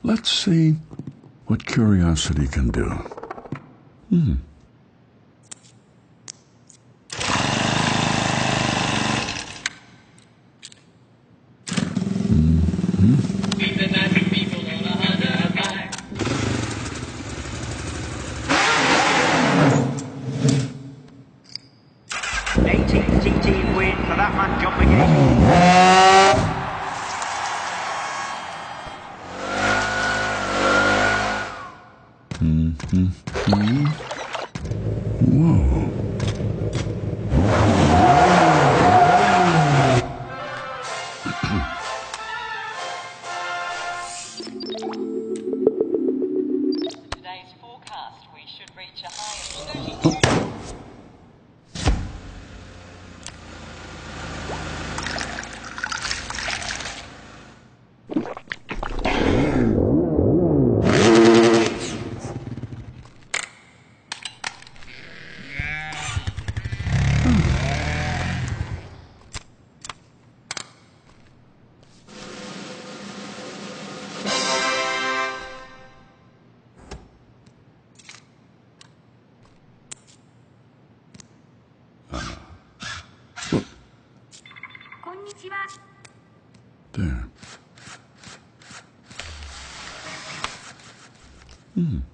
Let's see what curiosity can do. TT win for that man, John McGee. Whoa. Today's forecast, we should reach a high of 30. There.